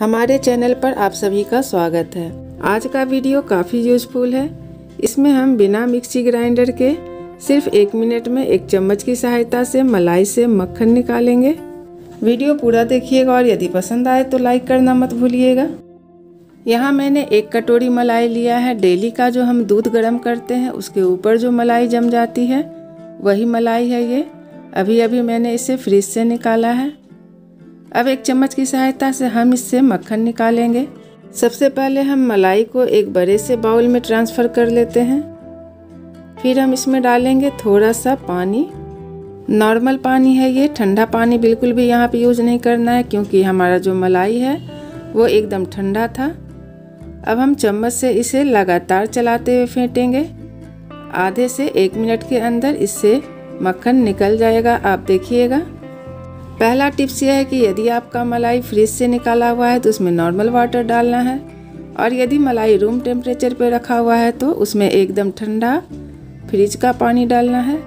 हमारे चैनल पर आप सभी का स्वागत है। आज का वीडियो काफ़ी यूज़फुल है। इसमें हम बिना मिक्सी ग्राइंडर के सिर्फ 1 मिनट में 1 चम्मच की सहायता से मलाई से मक्खन निकालेंगे। वीडियो पूरा देखिएगा और यदि पसंद आए तो लाइक करना मत भूलिएगा। यहाँ मैंने 1 कटोरी मलाई लिया है। डेली का जो हम दूध गर्म करते हैं उसके ऊपर जो मलाई जम जाती है वही मलाई है ये। अभी मैंने इसे फ्रिज से निकाला है। अब 1 चम्मच की सहायता से हम इससे मक्खन निकालेंगे। सबसे पहले हम मलाई को एक बड़े से बाउल में ट्रांसफ़र कर लेते हैं। फिर हम इसमें डालेंगे थोड़ा सा पानी। नॉर्मल पानी है ये, ठंडा पानी बिल्कुल भी यहाँ पे यूज़ नहीं करना है क्योंकि हमारा जो मलाई है वो एकदम ठंडा था। अब हम चम्मच से इसे लगातार चलाते हुए फेंटेंगे। आधे से 1 मिनट के अंदर इससे मक्खन निकल जाएगा, आप देखिएगा। पहला टिप्स यह है कि यदि आपका मलाई फ्रिज से निकाला हुआ है तो उसमें नॉर्मल वाटर डालना है, और यदि मलाई रूम टेम्परेचर पे रखा हुआ है तो उसमें एकदम ठंडा फ्रिज का पानी डालना है।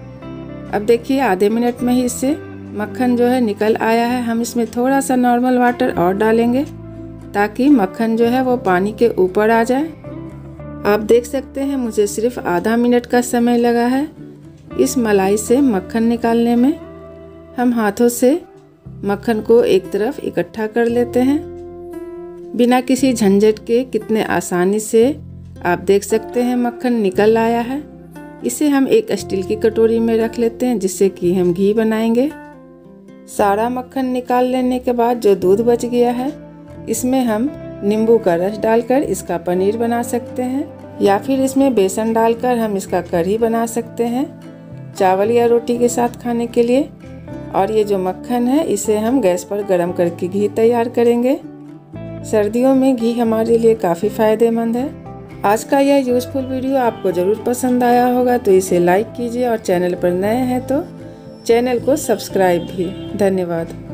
अब देखिए आधे मिनट में ही इससे मक्खन जो है निकल आया है। हम इसमें थोड़ा सा नॉर्मल वाटर और डालेंगे ताकि मक्खन जो है वो पानी के ऊपर आ जाए। आप देख सकते हैं मुझे सिर्फ आधा मिनट का समय लगा है इस मलाई से मक्खन निकालने में। हम हाथों से मक्खन को एक तरफ इकट्ठा कर लेते हैं बिना किसी झंझट के। कितने आसानी से आप देख सकते हैं मक्खन निकल आया है। इसे हम एक स्टील की कटोरी में रख लेते हैं जिससे कि हम घी बनाएंगे। सारा मक्खन निकाल लेने के बाद जो दूध बच गया है इसमें हम नींबू का रस डालकर इसका पनीर बना सकते हैं, या फिर इसमें बेसन डालकर हम इसका कढ़ी बना सकते हैं चावल या रोटी के साथ खाने के लिए। और ये जो मक्खन है इसे हम गैस पर गरम करके घी तैयार करेंगे। सर्दियों में घी हमारे लिए काफ़ी फ़ायदेमंद है। आज का यह यूज़फुल वीडियो आपको ज़रूर पसंद आया होगा तो इसे लाइक कीजिए, और चैनल पर नए हैं तो चैनल को सब्सक्राइब भी। धन्यवाद।